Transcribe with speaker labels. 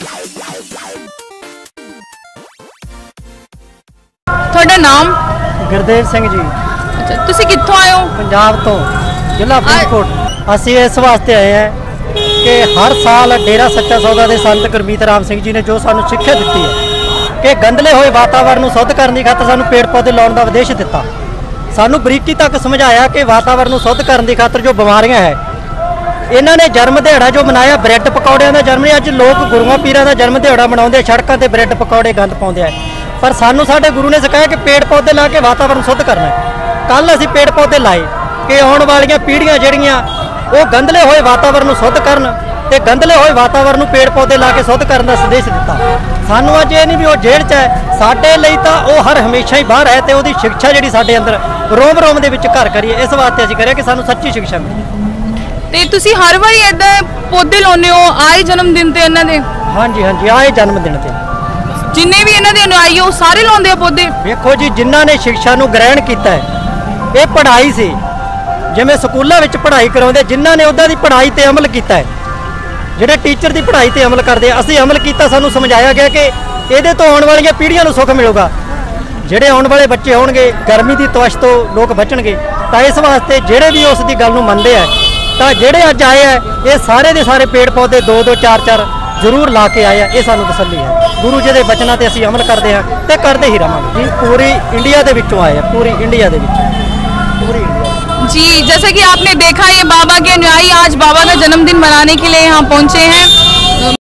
Speaker 1: ਤੁਹਾਡਾ ਨਾਮ?
Speaker 2: ਗੁਰਦੇਵ ਸਿੰਘ ਜੀ।
Speaker 1: ਅੱਛਾ, ਤੁਸੀਂ ਕਿੱਥੋਂ ਆਏ ਹੋ?
Speaker 2: ਪੰਜਾਬ ਤੋਂ, ਜ਼ਿਲ੍ਹਾ ਫਰੀਦਕੋਟ। ਅਸੀਂ ਇਸ ਵਾਸਤੇ ਆਏ ਹਾਂ ਕਿ ਹਰ ਸਾਲ ਡੇਰਾ ਸੱਚਾ ਸੌਦਾ ਦੇ ਸੰਤ ਗੁਰਮੀਤ ਰਾਮ ਸਿੰਘ ਜੀ ਨੇ ਜੋ ਸਾਨੂੰ ਸਿੱਖਿਆ ਦਿੱਤੀ ਹੈ ਕਿ ਗੰਦਲੇ ਹੋਏ ਵਾਤਾਵਰਨ ਨੂੰ ਸ਼ੁੱਧ ਕਰਨ ਦੀ ਖਾਤਰ ਸਾਨੂੰ ਪੇੜ ਪੌਦੇ ਲਾਉਣ ਦਾ ਉਦੇਸ਼ ਦਿੱਤਾ। ਸਾਨੂੰ ਬਰੀਕੀ ਤੱਕ ਸਮਝਾਇਆ ਕਿ ਵਾਤਾਵਰਨ ਨੂੰ ਸ਼ੁੱਧ ਕਰਨ ਦੀ ਖਾਤਰ ਜੋ ਬਿਮਾਰੀਆਂ ਹੈ, ਇਹਨਾਂ ਨੇ ਜਨਮ ਦਿਹਾੜਾ ਜੋ ਮਨਾਇਆ ਬ੍ਰੈਡ ਪਕੌੜਿਆਂ ਦਾ ਜਨਮ। ਅੱਜ ਲੋਕ ਗੁਰੂਆਂ ਪੀਰਾਂ ਦਾ ਜਨਮ ਦਿਹਾੜਾ ਮਨਾਉਂਦੇ, ਸੜਕਾਂ ਤੇ ਬ੍ਰੈਡ ਪਕੌੜੇ ਗੰਦ ਪਾਉਂਦੇ ਆ, ਪਰ ਸਾਨੂੰ ਸਾਡੇ ਗੁਰੂ ਨੇ ਸਿਖਾਇਆ ਕਿ ਪੇੜ ਪੌਦੇ ਲਾ ਕੇ ਵਾਤਾਵਰਨ ਸ਼ੁੱਧ ਕਰਨਾ ਹੈ। ਕੱਲ ਅਸੀਂ ਪੇੜ ਪੌਦੇ ਲਾਏ ਕਿ ਆਉਣ ਵਾਲੀਆਂ ਪੀੜ੍ਹੀਆਂ ਜਿਹੜੀਆਂ ਉਹ ਗੰਦਲੇ ਹੋਏ ਵਾਤਾਵਰਨ ਨੂੰ ਸ਼ੁੱਧ ਕਰਨ, ਤੇ ਗੰਦਲੇ ਹੋਏ ਵਾਤਾਵਰਨ ਨੂੰ ਪੇੜ ਪੌਦੇ ਲਾ ਕੇ ਸ਼ੁੱਧ ਕਰਨ ਦਾ ਸੰਦੇਸ਼ ਦਿੱਤਾ। ਸਾਨੂੰ ਅੱਜ ਇਹ ਨਹੀਂ ਵੀ ਉਹ ਜੇਲ੍ਹ 'ਚ ਹੈ, ਸਾਡੇ ਲਈ ਤਾਂ ਉਹ ਹਰ ਹਮੇਸ਼ਾ ਹੀ ਬਾਹਰ ਹੈ, ਤੇ ਉਹਦੀ ਸਿੱਖਿਆ ਜਿਹੜੀ ਸਾਡੇ ਅੰਦਰ ਰੋਮ ਰੋਮ ਦੇ ਵਿੱਚ ਘਰ ਕਰੀਏ, ਇਸ ਵਾਸਤੇ ਅਸੀਂ ਕਰਿਆ ਕਿ ਸਾਨੂੰ ਸੱਚੀ ਸਿੱਖਿਆ ਮਿਲੇ।
Speaker 1: ਤੇ ਤੁਸੀਂ ਹਰ ਵਾਰੀ ਏਦਾਂ ਪੌਦੇ ਲਾਉਂਦੇ ਹੋ ਆਏ ਜਨਮ ਦਿਨ ਤੇ ਇਹਨਾਂ ਦੇ?
Speaker 2: ਹਾਂਜੀ ਹਾਂਜੀ, ਆਏ ਜਨਮ ਦਿਨ ਤੇ
Speaker 1: ਜਿੰਨੇ ਵੀ ਇਹਨਾਂ ਦੇ ਅਨੁਆਈ ਉਹ ਸਾਰੇ ਲਾਉਂਦੇ ਆ ਪੌਦੇ?
Speaker 2: ਵੇਖੋ ਜੀ, ਜਿਨ੍ਹਾਂ ਨੇ ਸਿੱਖਿਆ ਨੂੰ ਗ੍ਰਹਿਣ ਕੀਤਾ ਹੈ, ਇਹ ਪੜ੍ਹਾਈ ਸੀ, ਜਿਵੇਂ ਸਕੂਲਾਂ ਵਿੱਚ ਪੜ੍ਹਾਈ ਕਰਾਉਂਦੇ, ਜਿਨ੍ਹਾਂ ਨੇ ਉਹਦਾ ਦੀ ਪੜ੍ਹਾਈ ਤੇ ਅਮਲ ਕੀਤਾ ਹੈ, ਜਿਹੜੇ ਟੀਚਰ ਦੀ ਪੜ੍ਹਾਈ ਤੇ ਅਮਲ ਕਰਦੇ ਆ, ਅਸੀਂ ਅਮਲ ਕੀਤਾ। ਸਾਨੂੰ ਸਮਝਾਇਆ ਗਿਆ ਕਿ ਇਹਦੇ ਤੋਂ ਆਉਣ ਵਾਲੀਆਂ ਪੀੜ੍ਹੀਆਂ ਨੂੰ ਸੁੱਖ ਮਿਲੂਗਾ, ਜਿਹੜੇ ਆਉਣ ਵਾਲੇ ਬੱਚੇ ਹੋਣਗੇ ਗਰਮੀ ਦੀ ਤਵਸ਼ ਤੋਂ ਲੋਕ ਬਚਣਗੇ। ਤਾਂ ਇਸ ਵਾਸਤੇ ਜਿਹੜੇ ਵੀ ਉਸ ਦੀ ਗੱਲ ਨੂੰ ਮੰਨਦੇ ਆ, ਤਾਂ ਜਿਹੜੇ ਅੱਜ ਆਏ ਆ ਇਹ ਸਾਰੇ ਦੇ ਸਾਰੇ ਪੇੜ ਪੌਦੇ 2-2 4-4 ਜ਼ਰੂਰ ਲਾ ਕੇ ਆਏ ਆ। ਇਹ ਸਾਨੂੰ ਤਸੱਲੀ ਹੈ, ਗੁਰੂ ਜੀ ਦੇ ਬਚਨਾਂ ਤੇ ਅਸੀਂ ਅਮਲ ਕਰਦੇ ਹਾਂ ਤੇ ਕਰਦੇ ਹੀ ਰਹਾਂਗੇ ਜੀ। पूरी इंडिया ਦੇ ਵਿੱਚੋਂ आए हैं, पूरी इंडिया ਦੇ ਵਿੱਚ, पूरी इंडिया
Speaker 1: जी। जैसे कि आपने देखा ये बाबा के अनुयायी आज बाबा का जन्मदिन मनाने के लिए यहाँ पहुँचे हैं।